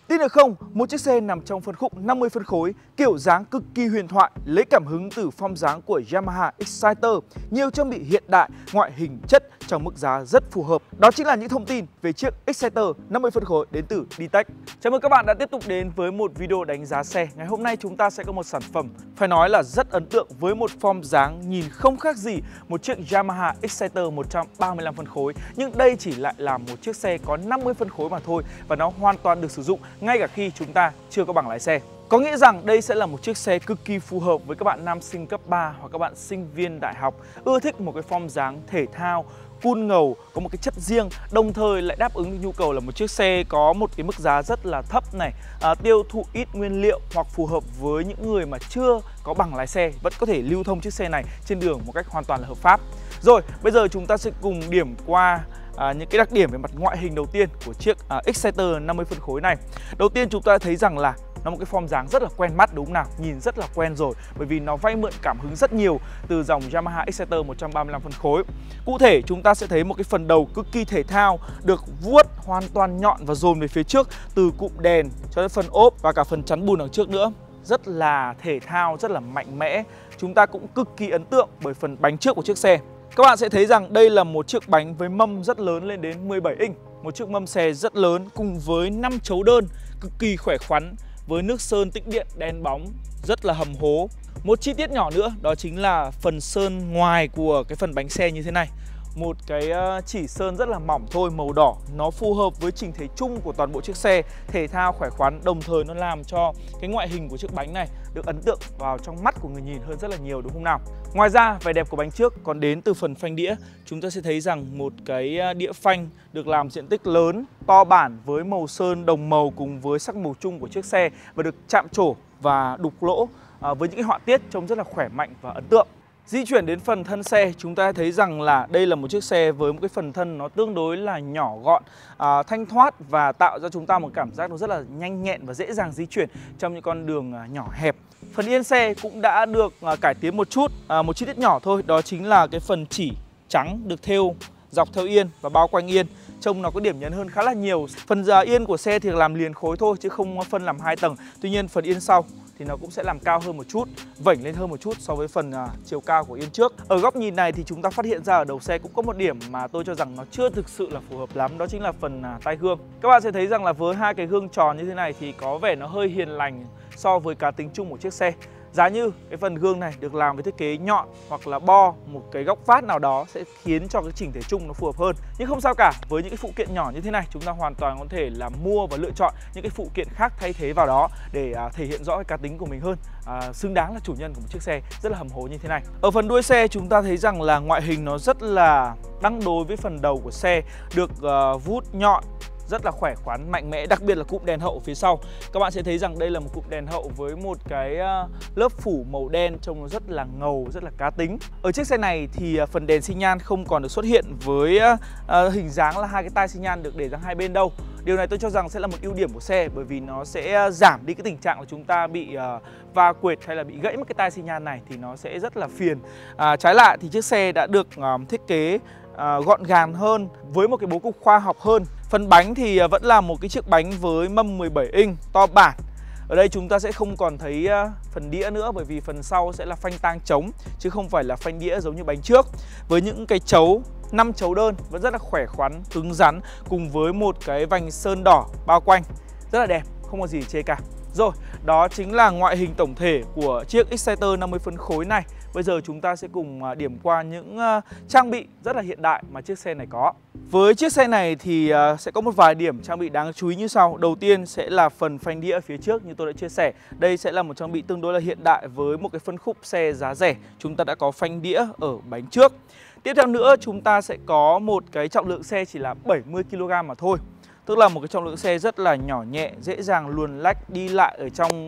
Tin được không, một chiếc xe nằm trong phân khúc 50 phân khối, kiểu dáng cực kỳ huyền thoại, lấy cảm hứng từ form dáng của Yamaha Exciter, nhiều trang bị hiện đại, ngoại hình chất trong mức giá rất phù hợp. Đó chính là những thông tin về chiếc Exciter 50 phân khối đến từ Ditech. Chào mừng các bạn đã tiếp tục đến với một video đánh giá xe. Ngày hôm nay chúng ta sẽ có một sản phẩm phải nói là rất ấn tượng với một form dáng nhìn không khác gì một chiếc Yamaha Exciter 135 phân khối, nhưng đây chỉ lại là một chiếc xe có 50 phân khối mà thôi, và nó hoàn toàn được sử dụng ngay cả khi chúng ta chưa có bằng lái xe. Có nghĩa rằng đây sẽ là một chiếc xe cực kỳ phù hợp với các bạn nam sinh cấp 3 hoặc các bạn sinh viên đại học ưa thích một cái form dáng thể thao, cool ngầu, có một cái chất riêng, đồng thời lại đáp ứng nhu cầu là một chiếc xe có một cái mức giá rất là thấp này, tiêu thụ ít nguyên liệu, hoặc phù hợp với những người mà chưa có bằng lái xe vẫn có thể lưu thông chiếc xe này trên đường một cách hoàn toàn là hợp pháp. Rồi, bây giờ chúng ta sẽ cùng điểm qua những cái đặc điểm về mặt ngoại hình đầu tiên của chiếc Exciter 50 phân khối này. Đầu tiên chúng ta thấy rằng là nó một cái form dáng rất là quen mắt, đúng không nào? Nhìn rất là quen rồi, bởi vì nó vay mượn cảm hứng rất nhiều từ dòng Yamaha Exciter 135 phân khối. Cụ thể chúng ta sẽ thấy một cái phần đầu cực kỳ thể thao, được vuốt hoàn toàn nhọn và dồn về phía trước, từ cụm đèn cho đến phần ốp và cả phần chắn bùn đằng trước nữa. Rất là thể thao, rất là mạnh mẽ. Chúng ta cũng cực kỳ ấn tượng bởi phần bánh trước của chiếc xe. Các bạn sẽ thấy rằng đây là một chiếc bánh với mâm rất lớn, lên đến 17 inch. Một chiếc mâm xe rất lớn cùng với 5 chấu đơn cực kỳ khỏe khoắn, với nước sơn tĩnh điện đen bóng rất là hầm hố. Một chi tiết nhỏ nữa đó chính là phần sơn ngoài của cái phần bánh xe như thế này. Một cái chỉ sơn rất là mỏng thôi, màu đỏ. Nó phù hợp với chỉnh thể chung của toàn bộ chiếc xe, thể thao khỏe khoắn, đồng thời nó làm cho cái ngoại hình của chiếc bánh này được ấn tượng vào trong mắt của người nhìn hơn rất là nhiều, đúng không nào? Ngoài ra, vẻ đẹp của bánh trước còn đến từ phần phanh đĩa. Chúng ta sẽ thấy rằng một cái đĩa phanh được làm diện tích lớn, to bản với màu sơn đồng màu cùng với sắc màu chung của chiếc xe, và được chạm trổ và đục lỗ với những cái họa tiết trông rất là khỏe mạnh và ấn tượng. Di chuyển đến phần thân xe, chúng ta thấy rằng là đây là một chiếc xe với một cái phần thân nó tương đối là nhỏ gọn, thanh thoát, và tạo ra chúng ta một cảm giác nó rất là nhanh nhẹn và dễ dàng di chuyển trong những con đường nhỏ hẹp. Phần yên xe cũng đã được cải tiến một chút, một chi tiết nhỏ thôi, đó chính là cái phần chỉ trắng được thêu dọc theo yên và bao quanh yên, trông nó có điểm nhấn hơn khá là nhiều. Phần yên của xe thì làm liền khối thôi chứ không phân làm 2 tầng. Tuy nhiên phần yên sau thì nó cũng sẽ làm cao hơn một chút, vảnh lên hơn một chút so với phần chiều cao của yên trước. Ở góc nhìn này thì chúng ta phát hiện ra ở đầu xe cũng có một điểm mà tôi cho rằng nó chưa thực sự là phù hợp lắm, đó chính là phần tai gương. Các bạn sẽ thấy rằng là với hai cái gương tròn như thế này thì có vẻ nó hơi hiền lành so với cá tính chung của chiếc xe. Giá như cái phần gương này được làm với thiết kế nhọn hoặc là bo một cái góc phát nào đó sẽ khiến cho cái chỉnh thể chung nó phù hợp hơn. Nhưng không sao cả, với những cái phụ kiện nhỏ như thế này chúng ta hoàn toàn có thể là mua và lựa chọn những cái phụ kiện khác thay thế vào đó để thể hiện rõ cái cá tính của mình hơn, xứng đáng là chủ nhân của một chiếc xe rất là hầm hố như thế này. Ở phần đuôi xe chúng ta thấy rằng là ngoại hình nó rất là đăng đối với phần đầu của xe, được vuốt nhọn, rất là khỏe khoắn, mạnh mẽ, đặc biệt là cụm đèn hậu phía sau. Các bạn sẽ thấy rằng đây là một cụm đèn hậu với một cái lớp phủ màu đen trông nó rất là ngầu, rất là cá tính. Ở chiếc xe này thì phần đèn xi nhan không còn được xuất hiện với hình dáng là hai cái tai xi nhan được để sang hai bên đâu. Điều này tôi cho rằng sẽ là một ưu điểm của xe, bởi vì nó sẽ giảm đi cái tình trạng là chúng ta bị va quệt hay là bị gãy mất cái tai xi nhan này, thì nó sẽ rất là phiền. Trái lại thì chiếc xe đã được thiết kế gọn gàng hơn với một cái bố cục khoa học hơn. Phần bánh thì vẫn là một cái chiếc bánh với mâm 17 inch to bản. Ở đây chúng ta sẽ không còn thấy phần đĩa nữa, bởi vì phần sau sẽ là phanh tang trống chứ không phải là phanh đĩa giống như bánh trước. Với những cái chấu 5 chấu đơn vẫn rất là khỏe khoắn, cứng rắn, cùng với một cái vành sơn đỏ bao quanh rất là đẹp, không có gì chê cả. Rồi, đó chính là ngoại hình tổng thể của chiếc Exciter 50 phân khối này. Bây giờ chúng ta sẽ cùng điểm qua những trang bị rất là hiện đại mà chiếc xe này có. Với chiếc xe này thì sẽ có một vài điểm trang bị đáng chú ý như sau. Đầu tiên sẽ là phần phanh đĩa phía trước như tôi đã chia sẻ. Đây sẽ là một trang bị tương đối là hiện đại với một cái phân khúc xe giá rẻ. Chúng ta đã có phanh đĩa ở bánh trước. Tiếp theo nữa chúng ta sẽ có một cái trọng lượng xe chỉ là 70 kg mà thôi. Tức là một cái trọng lượng xe rất là nhỏ nhẹ, dễ dàng luồn lách đi lại ở trong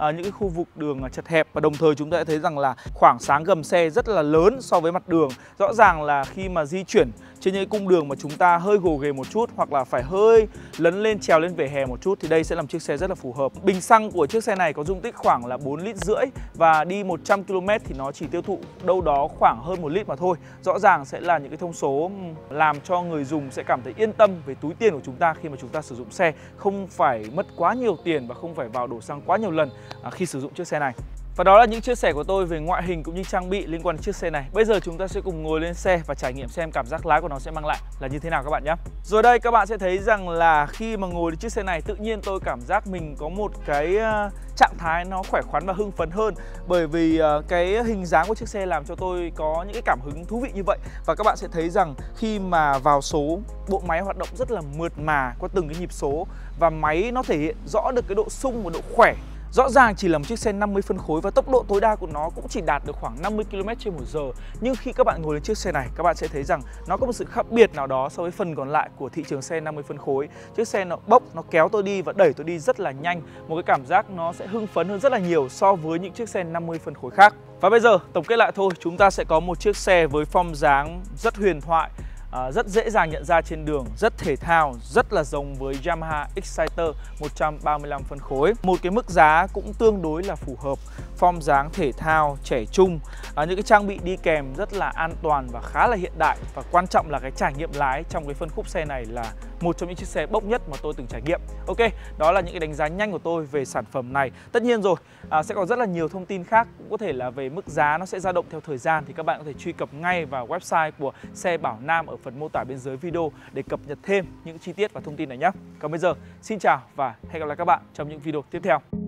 những cái khu vực đường chật hẹp, và đồng thời chúng ta sẽ thấy rằng là khoảng sáng gầm xe rất là lớn so với mặt đường. Rõ ràng là khi mà di chuyển trên những cung đường mà chúng ta hơi gồ ghề một chút hoặc là phải hơi lấn lên trèo lên vỉa hè một chút thì đây sẽ là một chiếc xe rất là phù hợp. Bình xăng của chiếc xe này có dung tích khoảng là 4,5 lít và đi 100 km thì nó chỉ tiêu thụ đâu đó khoảng hơn 1 lít mà thôi. Rõ ràng sẽ là những cái thông số làm cho người dùng sẽ cảm thấy yên tâm về túi tiền của chúng ta khi mà chúng ta sử dụng xe, không phải mất quá nhiều tiền và không phải vào đổ xăng quá nhiều lần khi sử dụng chiếc xe này. Và đó là những chia sẻ của tôi về ngoại hình cũng như trang bị liên quan đến chiếc xe này. Bây giờ chúng ta sẽ cùng ngồi lên xe và trải nghiệm xem cảm giác lái của nó sẽ mang lại là như thế nào các bạn nhé. Rồi đây, các bạn sẽ thấy rằng là khi mà ngồi lên chiếc xe này, tự nhiên tôi cảm giác mình có một cái trạng thái nó khỏe khoắn và hưng phấn hơn. Bởi vì cái hình dáng của chiếc xe làm cho tôi có những cái cảm hứng thú vị như vậy. Và các bạn sẽ thấy rằng khi mà vào số, bộ máy hoạt động rất là mượt mà qua từng cái nhịp số. Và máy nó thể hiện rõ được cái độ sung và độ khỏe. Rõ ràng chỉ là một chiếc xe 50 phân khối và tốc độ tối đa của nó cũng chỉ đạt được khoảng 50 km/h. Nhưng khi các bạn ngồi lên chiếc xe này, các bạn sẽ thấy rằng nó có một sự khác biệt nào đó so với phần còn lại của thị trường xe 50 phân khối. Chiếc xe nó bốc, nó kéo tôi đi và đẩy tôi đi rất là nhanh. Một cái cảm giác nó sẽ hưng phấn hơn rất là nhiều so với những chiếc xe 50 phân khối khác. Và bây giờ tổng kết lại thôi, chúng ta sẽ có một chiếc xe với form dáng rất huyền thoại, rất dễ dàng nhận ra trên đường, rất thể thao, rất là giống với Yamaha Exciter 135 phân khối. Một cái mức giá cũng tương đối là phù hợp, form dáng thể thao, trẻ trung, những cái trang bị đi kèm rất là an toàn và khá là hiện đại. Và quan trọng là cái trải nghiệm lái trong cái phân khúc xe này là một trong những chiếc xe bốc nhất mà tôi từng trải nghiệm. Ok, đó là những cái đánh giá nhanh của tôi về sản phẩm này. Tất nhiên rồi, sẽ có rất là nhiều thông tin khác, cũng có thể là về mức giá nó sẽ dao động theo thời gian, thì các bạn có thể truy cập ngay vào website của Xe Bảo Nam ở phần mô tả bên dưới video để cập nhật thêm những chi tiết và thông tin này nhé. Còn bây giờ, xin chào và hẹn gặp lại các bạn trong những video tiếp theo.